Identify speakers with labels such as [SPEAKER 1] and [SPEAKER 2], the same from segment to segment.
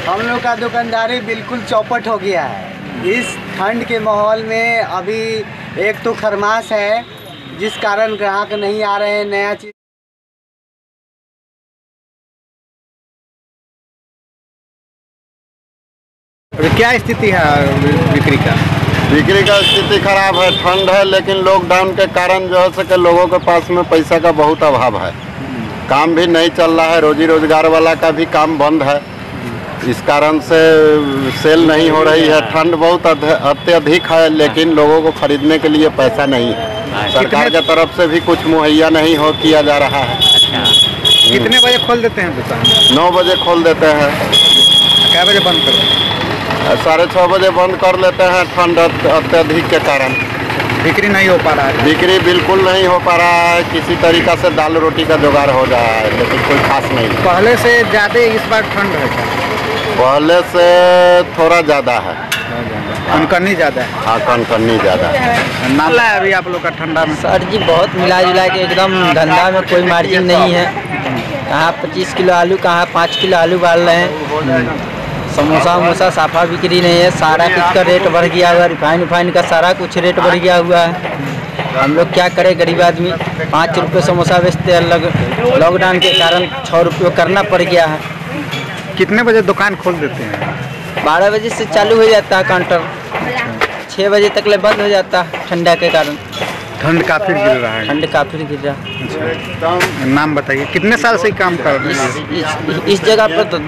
[SPEAKER 1] हम लोग का दुकानदारी बिल्कुल चौपट हो गया है। इस ठंड के माहौल में अभी एक तो खरमास है जिस कारण ग्राहक नहीं आ रहे हैं। नया चीज़
[SPEAKER 2] क्या स्थिति है बिक्री का?
[SPEAKER 3] बिक्री का स्थिति खराब है। ठंड है लेकिन लॉकडाउन के कारण जो है सके लोगों के पास में पैसा का बहुत अभाव है। काम भी नहीं चल रहा है, रोजी रोजगार वाला का भी काम बंद है। इस कारण से सेल नहीं हो रही है। ठंड बहुत अत्यधिक है लेकिन लोगों को खरीदने के लिए पैसा नहीं है। सरकार की तरफ से भी कुछ मुहैया नहीं हो किया जा रहा है।
[SPEAKER 2] कितने बजे खोल देते हैं दुकान?
[SPEAKER 3] 9 बजे खोल देते हैं।
[SPEAKER 2] क्या बजे बंद करते हैं?
[SPEAKER 3] 6:30 बजे बंद कर लेते हैं। ठंड अत्यधिक के कारण
[SPEAKER 2] बिक्री नहीं हो पा रहा है।
[SPEAKER 3] बिक्री बिल्कुल नहीं हो पा रहा है। किसी तरीक़ा से दाल रोटी का जुगाड़ हो रहा है लेकिन कोई खास नहीं।
[SPEAKER 2] पहले से ज़्यादा इस बार ठंड है क्या?
[SPEAKER 3] पहले से थोड़ा ज़्यादा है।
[SPEAKER 2] कनकनी ज़्यादा है।
[SPEAKER 3] हाँ, कनकनी ज़्यादा है।
[SPEAKER 2] नाम है अभी आप लोग का ठंडा में?
[SPEAKER 4] सर जी बहुत मिला जुला के एकदम धंधा में कोई मार्जिन नहीं है। कहाँ 25 किलो आलू, कहाँ 5 किलो आलू डाल रहे हैं। समोसा वमोसा साफा बिक्री नहीं है। सारा कुछ का रेट बढ़ गया हुआ है। रिफाइन का सारा कुछ रेट बढ़ गया हुआ है। हम लोग क्या करें, गरीब आदमी 5 रुपये समोसा बेचते हैं। लॉकडाउन के कारण 6 रुपये करना पड़ गया है।
[SPEAKER 2] कितने बजे दुकान खोल देते हैं?
[SPEAKER 4] 12 बजे से चालू हो जाता है काउंटर, 6 बजे तक ले बंद हो जाता है ठंडा के कारण।
[SPEAKER 2] ठंड काफ़ी गिर रहा है।
[SPEAKER 4] ठंड काफ़ी गिर रहा है।
[SPEAKER 2] नाम बताइए, कितने साल से काम कर रहे हैं?
[SPEAKER 4] इस जगह पर तो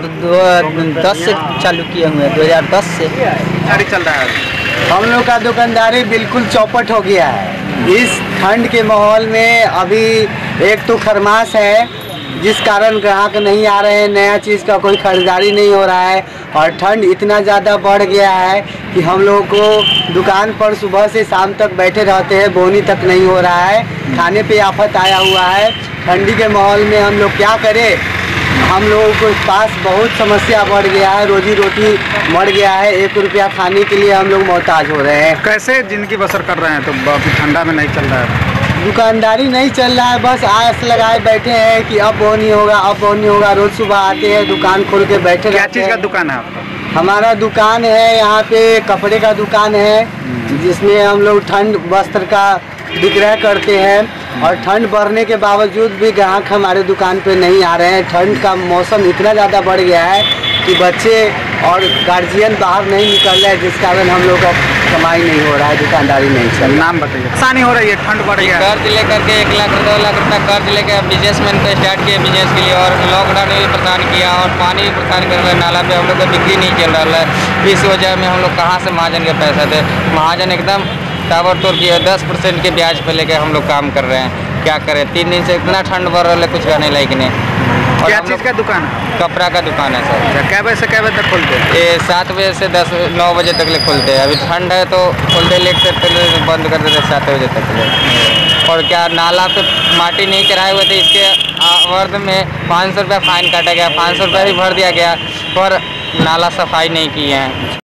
[SPEAKER 4] 10 से चालू किए हुए हैं, 2010 से
[SPEAKER 2] चल रहा है।
[SPEAKER 1] हम लोग का दुकानदारी बिल्कुल चौपट हो गया है। इस ठंड के माहौल में अभी एक तो खरमास है जिस कारण ग्राहक नहीं आ रहे हैं। नया चीज़ का कोई खरीदारी नहीं हो रहा है और ठंड इतना ज़्यादा बढ़ गया है कि हम लोग को दुकान पर सुबह से शाम तक बैठे रहते हैं, बोनी तक नहीं हो रहा है। खाने पे आफत आया हुआ है। ठंडी के माहौल में हम लोग क्या करें? हम लोगों के पास बहुत समस्या बढ़ गया है। रोजी रोटी मर गया है। 1 रुपया खाने के लिए हम लोग मोहताज हो रहे हैं।
[SPEAKER 2] कैसे जिंदगी बसर कर रहे हैं? तो अभी ठंडा में नहीं चल रहा है।
[SPEAKER 1] दुकानदारी नहीं चल रहा है, बस आस लगाए बैठे हैं कि अब वो नहीं होगा, अब वो नहीं होगा। रोज सुबह आते हैं, दुकान खोल के बैठे रहते हैं।
[SPEAKER 2] क्या चीज़ का दुकान है आपका?
[SPEAKER 1] हमारा दुकान है यहाँ पे कपड़े का दुकान है जिसमें हम लोग ठंड वस्त्र का विक्रय करते हैं। और ठंड बढ़ने के बावजूद भी ग्राहक हमारे दुकान पे नहीं आ रहे हैं। ठंड का मौसम इतना ज़्यादा बढ़ गया है कि बच्चे और गार्जियन बाहर नहीं निकल रहे हैं जिस कारण हम लोग का कमाई नहीं हो रहा है, दुकानदारी नहीं चल रहा।
[SPEAKER 2] नाम बताइए। आसानी हो रही है, ठंड बढ़ गया है।
[SPEAKER 5] कर्ज लेकर के 1 लाख 2 लाख रुपया कर्ज लेकर बिजनेसमैन को स्टार्ट किया बिजनेस के लिए। और लॉकडाउन में भी परेशान किया और पानी भी परेशान कर रहा है। नाला पे हम लोग का बिक्री नहीं चल रहा है। इस वजह में हम लोग कहाँ से महाजन के पैसा दे। महाजन एकदम ताबड़तोड़ किया। 10% के ब्याज पे लेके हम लोग काम कर रहे हैं। क्या करें, 3 दिन से इतना ठंड बढ़ रहा है, कुछ करने लायक नहीं। और
[SPEAKER 2] क्या चीज़ का दुकान है?
[SPEAKER 5] कपड़ा का दुकान है सर।
[SPEAKER 2] क्या बजे से क्या बजे तक खोलते हैं?
[SPEAKER 5] ये 7 बजे से 9 बजे तक ले खोलते हैं। अभी ठंड है तो खोलते लेट से बंद कर देते 7 बजे तक ले। और क्या नाला पे माटी नहीं चढ़ाए हुए थे, इसके आवर्ध में 500 रुपया फाइन काटा गया। 500 रुपया भी भर दिया गया पर नाला सफाई नहीं की है।